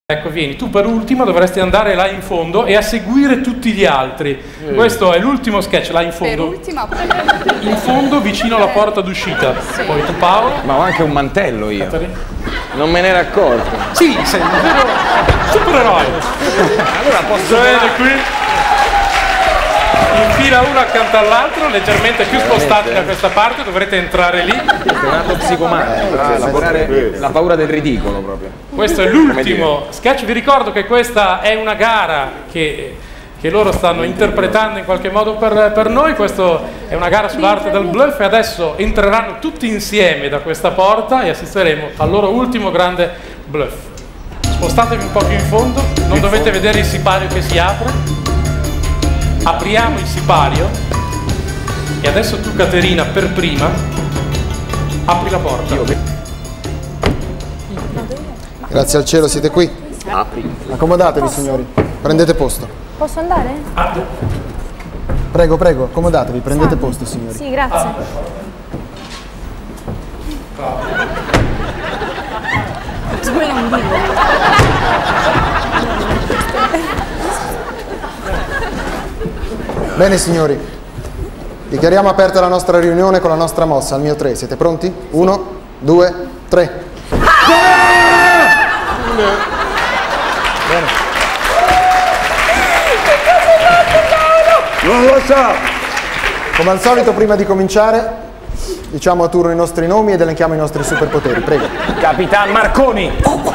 Ecco, vieni, tu per ultimo dovresti andare là in fondo e a seguire tutti gli altri. Questo è l'ultimo sketch, là in fondo. Per ultima. In fondo, vicino alla porta d'uscita. Sì. Poi tu, Paolo. Ma ho anche un mantello io. Non me ne ero accorto. Sì, sei un vero supereroe. Allora posso vedere qui. In fila uno accanto all'altro, leggermente più spostati da questa parte, dovrete entrare lì. È un atto psicomatico, la paura del ridicolo proprio. Questo è l'ultimo sketch. Vi ricordo che questa è una gara che loro stanno interpretando in qualche modo per noi. Questa è una gara sull'arte del bluff e adesso entreranno tutti insieme da questa porta e assisteremo al loro ultimo grande bluff. Spostatevi un po' più in fondo, non dovete vedere il sipario che si apre. Apriamo il sipario e adesso tu, Caterina, per prima apri la porta. Grazie al cielo siete qui. Apri. Accomodatevi, signori. Prendete posto. Posso andare? Prego, prego, accomodatevi, prendete posto, signori. Sì, grazie. Come non dico? Bene, signori. Dichiariamo aperta la nostra riunione con la nostra mossa. Al mio 3. Siete pronti? 1, 2, 3. Bene. Non lo so! Come al solito, prima di cominciare, diciamo a turno i nostri nomi ed elenchiamo i nostri superpoteri. Prego. Capitan Marconi!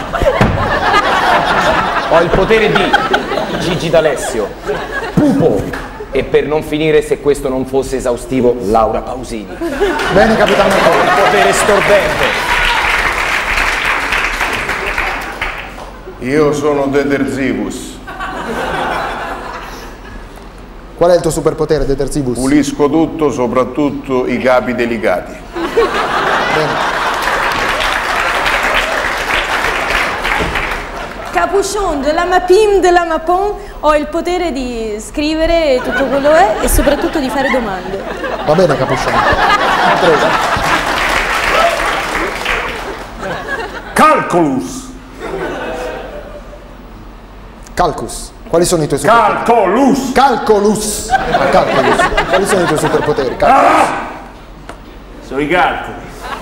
Ho il potere di Gigi D'Alessio. Pupo! E per non finire, se questo non fosse esaustivo, Laura Pausini. Bene, Capitan Marconi. Il potere stordente. Io sono Deterzibus. Qual è il tuo superpotere, Deterzibus? Pulisco tutto, soprattutto i capi delicati. Bene. Capuchon de la Mapim de la Mapon, ho il potere di scrivere tutto quello è e soprattutto di fare domande. Va bene, Capuchon. Prego. Calculus. Calcus. Quali sono i tuoi superpoteri? Calculus. Calculus. Calculus. Quali sono i tuoi superpoteri? Calculus. Sono i calcoli.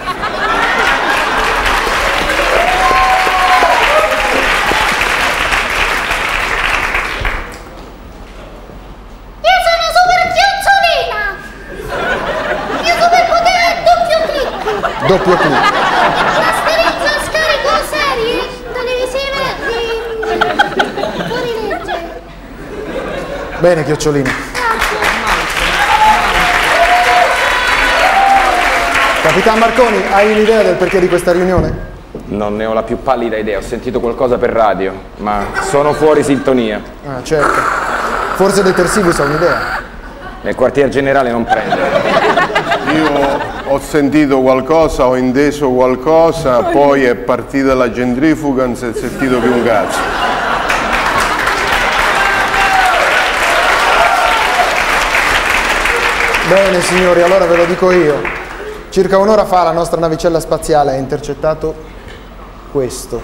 Doppio clic. Masterizza scarico serie televisive di fuorilegge. Bene, Chiocciolino. Capitan Marconi, hai un'idea del perché di questa riunione? Non ne ho la più pallida idea, ho sentito qualcosa per radio, ma sono fuori sintonia. Ah, certo. Forse Detersibus ha un'idea. Nel quartier generale non prende. Io ho sentito qualcosa, ho inteso qualcosa, poi è partita la centrifuga, non si è sentito più un cazzo. Bene, signori, allora ve lo dico io. Circa un'ora fa la nostra navicella spaziale ha intercettato questo.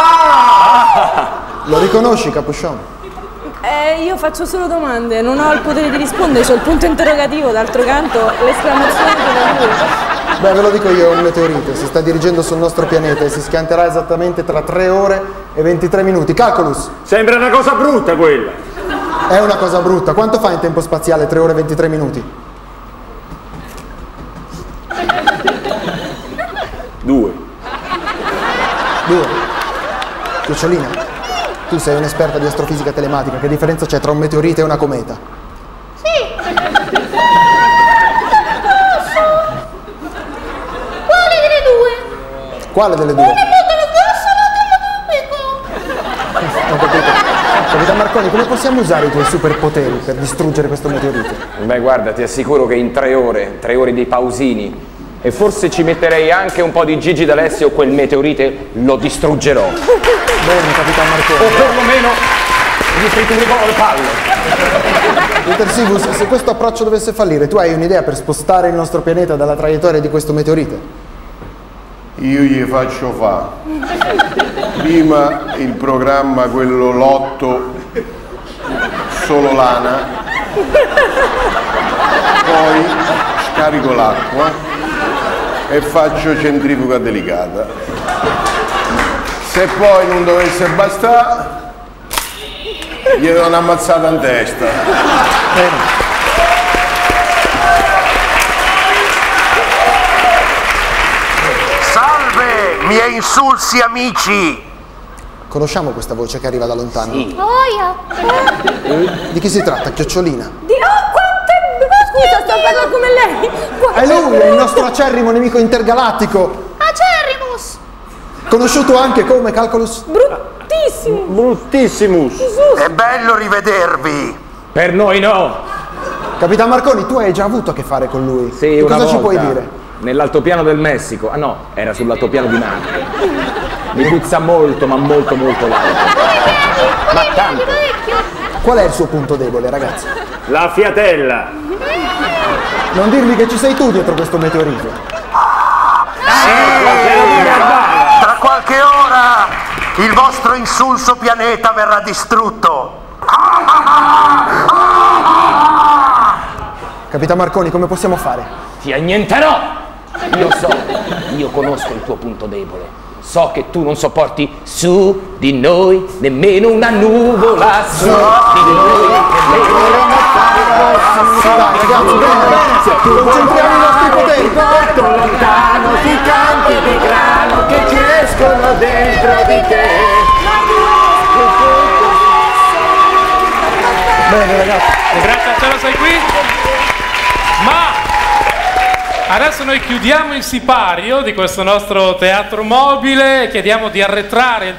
Lo riconosci, Capuchon? Io faccio solo domande, non ho il potere di rispondere, c'ho il punto interrogativo, d'altro canto l'esclamazione della lui. Beh, ve lo dico io, è un meteorite, si sta dirigendo sul nostro pianeta e si schianterà esattamente tra 3 ore e 23 minuti. Calculus! Sembra una cosa brutta quella. È una cosa brutta. Quanto fa in tempo spaziale 3 ore e 23 minuti? 2. 2. Cucciolina, tu sei un'esperta di astrofisica telematica. Che differenza c'è tra un meteorite e una cometa? Sì. Quale delle due? Quale delle due? Una molto più grossa, l'altra molto più piccola. Ho capito. Capitan Marconi, come possiamo usare i tuoi superpoteri per distruggere questo meteorite? Beh, guarda, ti assicuro che in 3 ore dei Pausini, e forse ci metterei anche un po' di Gigi D'Alessio, quel meteorite lo distruggerò. Bene, Capitan Marconi. O perlomeno gli friturico le palle. Detersibus, se questo approccio dovesse fallire, tu hai un'idea per spostare il nostro pianeta dalla traiettoria di questo meteorite? io gli faccio fa. Prima il programma, quello lotto, solo lana, poi scarico l'acqua e faccio centrifuga delicata. Se poi non dovesse bastare, gli do un'ammazzata in testa. Salve, miei insulsi amici! Conosciamo questa voce che arriva da lontano? Sì. Oia. Di chi si tratta, Chiocciolina? Scusa, sto parlando come lei. È lui, è il nostro acerrimo nemico intergalattico, Acerrimus. conosciuto anche come Calculus. Bruttissimo. Bruttissimo. È bello rivedervi! Per noi no. Capitan Marconi, tu hai già avuto a che fare con lui. Sì, E una cosa ci volta, puoi dire? nell'altopiano del Messico. Ah no, era sull'altopiano di Marte. Mi puzza molto, ma molto l'alto. Ma tanto. Qual è il suo punto debole, ragazzi? La fiatella. Non dirmi che ci sei tu dietro questo meteorite. Tra qualche ora il vostro insulso pianeta verrà distrutto! Capitan Marconi, come possiamo fare? Ti annienterò! Io conosco il tuo punto debole. So che tu non sopporti su di noi nemmeno una nuvola, su di noi nemmeno una Dai, ragazzi, bene, concentriamo i nostri poteri. Porto lontano i campi di grano che crescono dentro di te. Bene, ragazzi. Grazie a te, lo sei qui. Ma adesso noi chiudiamo il sipario di questo nostro teatro mobile e chiediamo di arretrare